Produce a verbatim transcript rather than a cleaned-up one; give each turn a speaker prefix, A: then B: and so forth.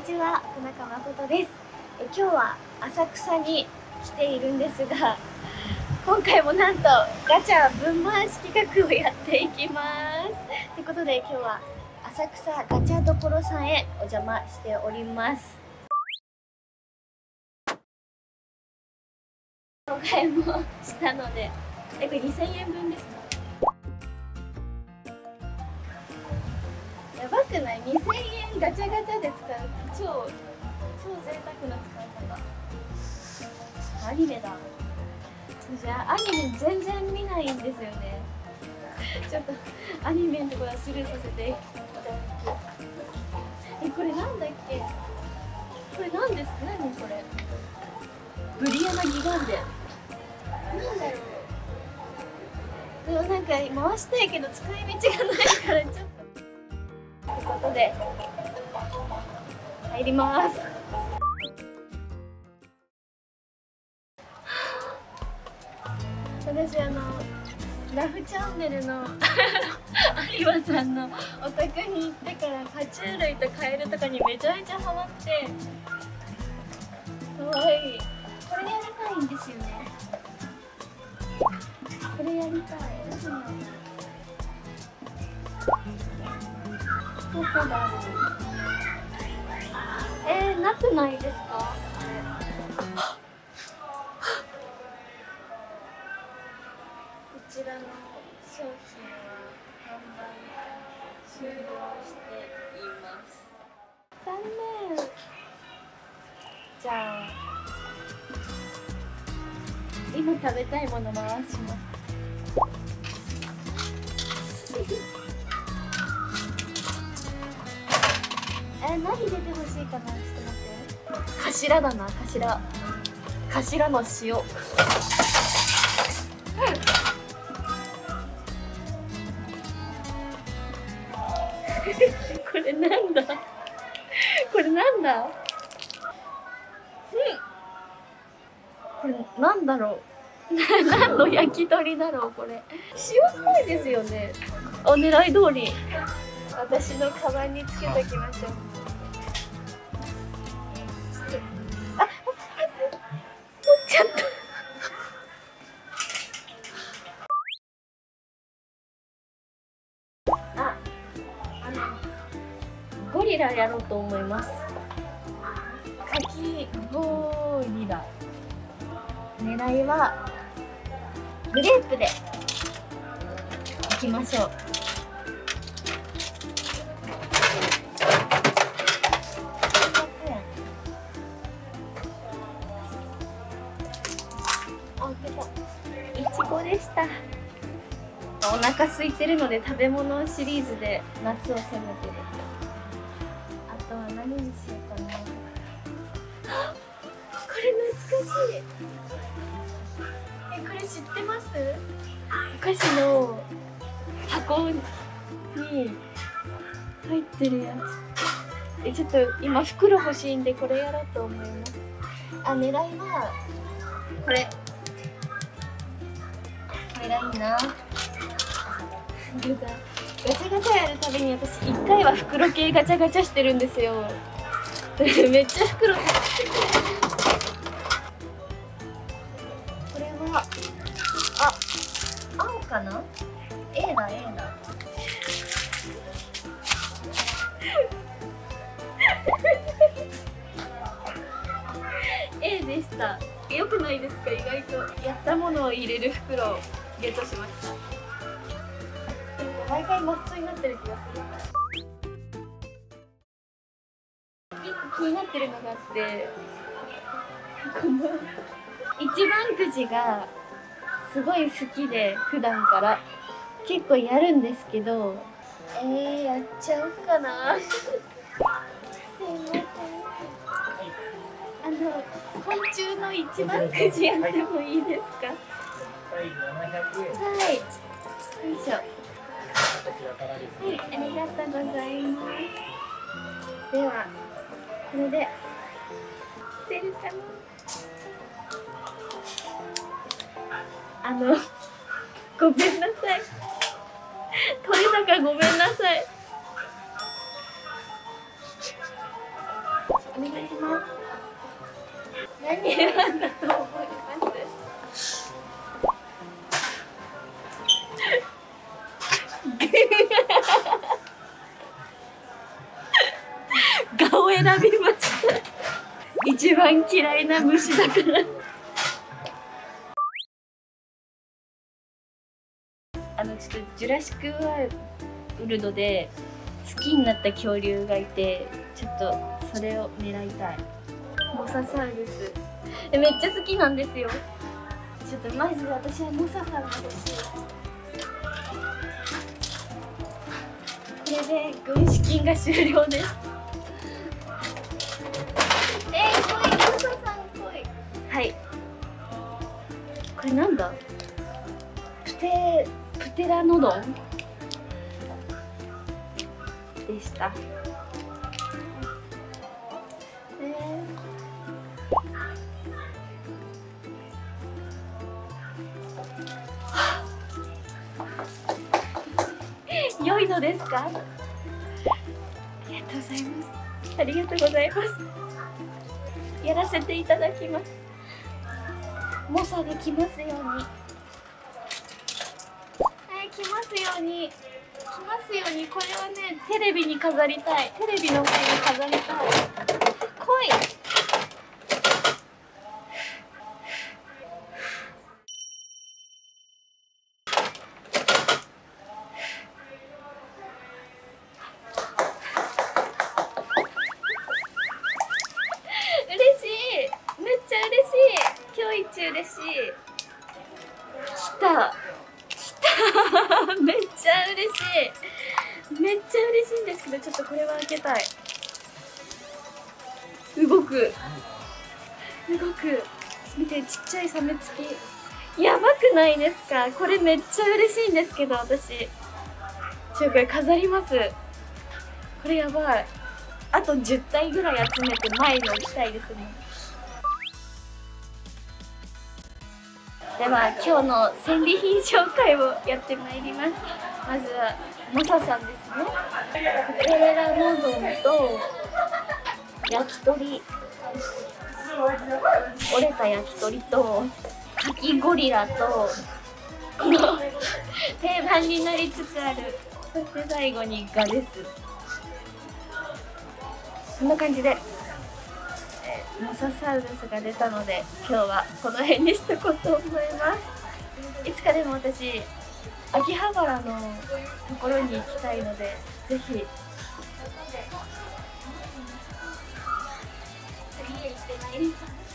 A: ちは、田中誠です。え今日は浅草に来ているんですが、今回もなんとガチャ分回し企画をやっていきます。ということで今日は浅草ガチャどころさんへお邪魔しております。お買いもしたので、えこれにせんえんぶんですか？やばくない？にせんえんガチャガチャで使う超超贅沢な使い方。アニメだ。じゃあアニメ全然見ないんですよね。ちょっとアニメのところはスルーさせていただき。えこれなんだっけ？これなんです？何これ？ブリアナギガンデ。なんだろう。でもなんか回したいけど使い道がないからちょっと。ということで入ります。私あのラフチャンネルの有馬さんのお宅に行ってから爬虫類とカエルとかにめちゃめちゃハマって、かわいい。これやりたいんですよね。これやりたい。どこだろう。えー、なくないですか？こちらの商品は販売終了しています。残念。じゃあ今食べたいもの回します。え、何出てほしいかな。ちょっと待って。頭だな、頭。頭の塩。これなんだ。これなんだ。うん。これなんだろう。何の焼き鳥だろうこれ。塩っぽいですよね。お狙い通り。私のカバンにつけときましょう。あ、待って。持っちゃった。あ、あのゴリラやろうと思います。かきゴリラ。狙いはグレープでいきましょう。いちごでした。お腹空いてるので食べ物シリーズで夏を攻めてる。あとは何にしようかな。これ懐かしい。え、これ知ってます？お菓子の箱に入ってるやつ。え、ちょっと今袋欲しいんでこれやろうと思います。あ、狙いはこれ。これがいいな。ガチャガチャやるたびに私いっかいは袋系ガチャガチャしてるんですよ。めっちゃ袋買ってくる。これはあ、青かな。 A だ A だ。A でした。よくないですか？意外とやったものを入れる袋をゲットしました。毎回マストになってる気がする。一個気になってるのがあって、この一番くじがすごい好きで普段から結構やるんですけど、えー、やっちゃおうかな。すいません。あの昆虫の一番くじやってもいいですか？はい。よいしょ。はい、ありがとうございます。では、これで出るかな。あの、ごめんなさい。取れたかごめんなさい。 お願いします。何選んだと思います？顔選びました。一番嫌いな虫だから。あのちょっとジュラシック・ワールドで好きになった恐竜がいて、ちょっとそれを狙いたい。モササウルスえめっちゃ好きなんですよ。ちょっとまず私はモサさんが欲しい。これで軍資金が終了です。えー、来い、モサさん来い。はい、これなんだ？プテプテラノドンでした。えー、良いのですか？ありがとうございます。ありがとうございます。やらせていただきます。モサが来ますように。はい、来ますように。来ますように。これはね、テレビに飾りたい。テレビの前に飾りたい。来い。嬉しい。めっちゃ嬉しい。今日一嬉しい。来た。来た。めっちゃ嬉しい。めっちゃ嬉しいんですけど、ちょっとこれは開けたい。動く。動く。見て、ちっちゃいサメ付き。やばくないですか？これめっちゃ嬉しいんですけど、私。ちょ、これ飾ります。これやばい。あとじゅったいぐらい集めて前に置きたいですね。では今日の戦利品紹介をやってまいります。まずはモサさんですね。プテラノドンと焼き鳥、折れた焼き鳥とカキゴリラとこの定番になりつつある、そして最後にガです。こんな感じで、えー、モササウルスが出たので今日はこの辺にしとこうと思います。いつかでも私秋葉原のところに行きたいので、ぜひ次へ行ってまいります。